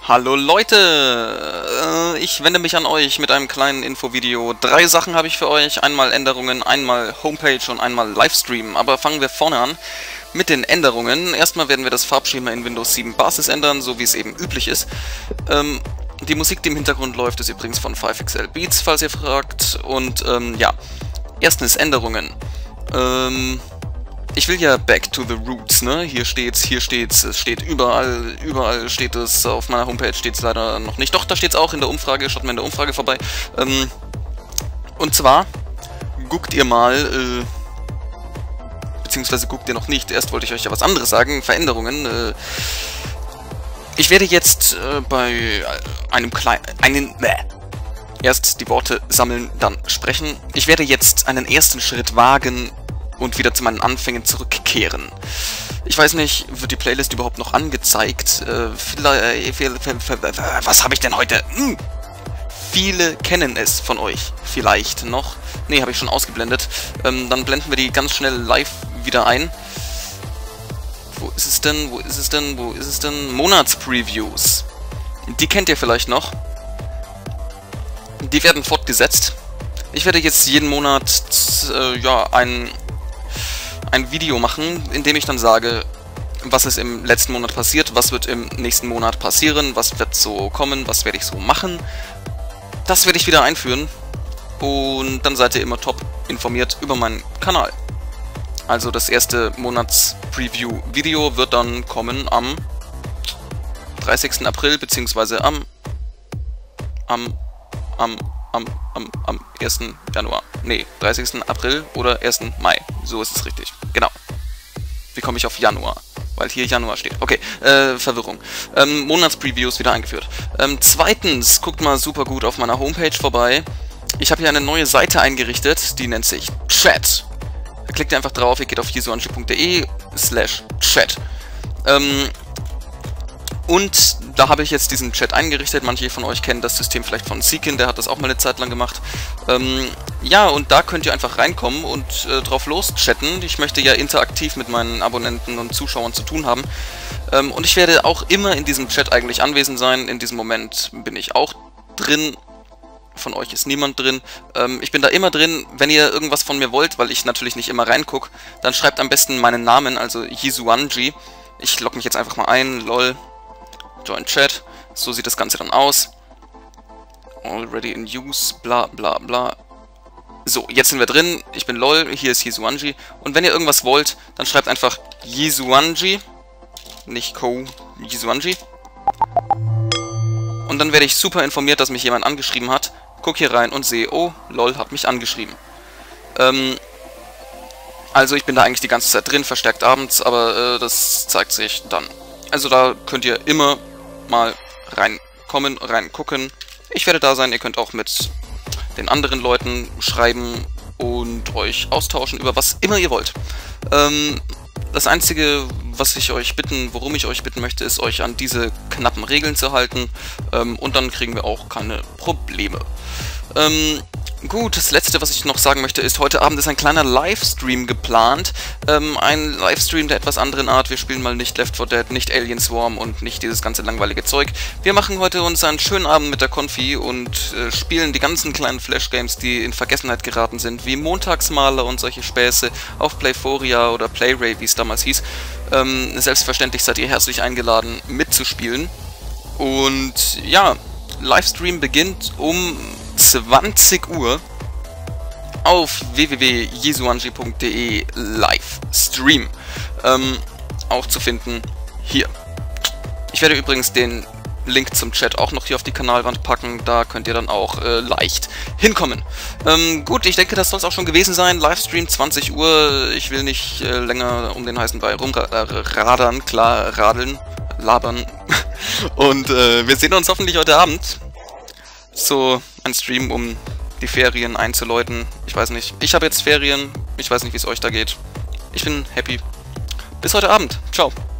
Hallo Leute, ich wende mich an euch mit einem kleinen Infovideo. 3 Sachen habe ich für euch, einmal Änderungen, einmal Homepage und einmal Livestream. Aber fangen wir vorne an mit den Änderungen. Erstmal werden wir das Farbschema in Windows 7 Basis ändern, so wie es eben üblich ist. Die Musik, die im Hintergrund läuft, ist übrigens von 5XL Beats, falls ihr fragt. Und ja, erstens Änderungen. Ich will ja back to the roots, ne? Hier steht's, es steht überall steht es, auf meiner Homepage steht es leider noch nicht. Doch, da steht es auch in der Umfrage, schaut mal in der Umfrage vorbei. Und zwar, guckt ihr mal, beziehungsweise guckt ihr noch nicht, erst wollte ich euch ja was anderes sagen, Veränderungen. Ich werde jetzt bei erst die Worte sammeln, dann sprechen. Ich werde jetzt einen ersten Schritt wagen und wieder zu meinen Anfängen zurückkehren. Ich weiß nicht, wird die Playlist überhaupt noch angezeigt? Was habe ich denn heute? Viele kennen es von euch. Vielleicht noch. Ne, habe ich schon ausgeblendet. Dann blenden wir die ganz schnell live wieder ein. Wo ist es denn? Wo ist es denn? Wo ist es denn? Monatspreviews. Die kennt ihr vielleicht noch. Die werden fortgesetzt. Ich werde jetzt jeden Monat ja, ein Video machen, in dem ich dann sage, was ist im letzten Monat passiert, was wird im nächsten Monat passieren, was wird so kommen, was werde ich so machen. Das werde ich wieder einführen und dann seid ihr immer top informiert über meinen Kanal. Also das erste Monats-Preview-Video wird dann kommen am 30. April, beziehungsweise am 1. Januar. Ne, 30. April oder 1. Mai. So ist es richtig. Genau. Wie komme ich auf Januar? Weil hier Januar steht. Okay, Verwirrung. Monatspreviews wieder eingeführt. Zweitens, guckt mal super gut auf meiner Homepage vorbei. Ich habe hier eine neue Seite eingerichtet, die nennt sich Chat. Da klickt ihr einfach drauf, ihr geht auf jesuanji.de/chat. Und da habe ich jetzt diesen Chat eingerichtet. Manche von euch kennen das System vielleicht von Seekin, der hat das auch mal eine Zeit lang gemacht. Ja, und da könnt ihr einfach reinkommen und drauf los chatten. Ich möchte ja interaktiv mit meinen Abonnenten und Zuschauern zu tun haben. Und ich werde auch immer in diesem Chat eigentlich anwesend sein. In diesem Moment bin ich auch drin. Von euch ist niemand drin. Ich bin da immer drin. Wenn ihr irgendwas von mir wollt, weil ich natürlich nicht immer reingucke, dann schreibt am besten meinen Namen, also Jesuanji. Ich logge mich jetzt einfach mal ein, lol. Join Chat. So sieht das Ganze dann aus. Already in use, bla bla bla. So, jetzt sind wir drin. Ich bin lol, hier ist Jesuanji. Und wenn ihr irgendwas wollt, dann schreibt einfach Jesuanji. Nicht Co, Jesuanji. Und dann werde ich super informiert, dass mich jemand angeschrieben hat. Guck hier rein und sehe, oh, lol, hat mich angeschrieben. Also ich bin da eigentlich die ganze Zeit drin, verstärkt abends, aber das zeigt sich dann. Also da könnt ihr immer mal reinkommen, reingucken. Ich werde da sein, ihr könnt auch mit den anderen Leuten schreiben und euch austauschen über was immer ihr wollt. Das Einzige, worum ich euch bitten möchte, ist, euch an diese knappen Regeln zu halten. Und dann kriegen wir auch keine Probleme. Gut, das letzte, was ich noch sagen möchte, ist, heute Abend ist ein kleiner Livestream geplant. Ein Livestream der etwas anderen Art. Wir spielen mal nicht Left 4 Dead, nicht Alien Swarm und nicht dieses ganze langweilige Zeug. Wir machen heute uns einen schönen Abend mit der Konfi und spielen die ganzen kleinen Flash-Games, die in Vergessenheit geraten sind, wie Montagsmaler und solche Späße auf Playforia oder Playray, wie es damals hieß. Selbstverständlich seid ihr herzlich eingeladen, mitzuspielen. Und ja, Livestream beginnt um 20 Uhr auf www.jesuanji.de Livestream. Auch zu finden hier. Ich werde übrigens den Link zum Chat auch noch hier auf die Kanalwand packen. Da könnt ihr dann auch leicht hinkommen. Gut, ich denke, das soll es auch schon gewesen sein. Livestream 20 Uhr. Ich will nicht länger um den heißen Brei rumradern, klar, radeln, labern. Und wir sehen uns hoffentlich heute Abend. So ein Stream, um die Ferien einzuläuten. Ich weiß nicht. Ich habe jetzt Ferien. Ich weiß nicht, wie es euch da geht. Ich bin happy. Bis heute Abend. Ciao.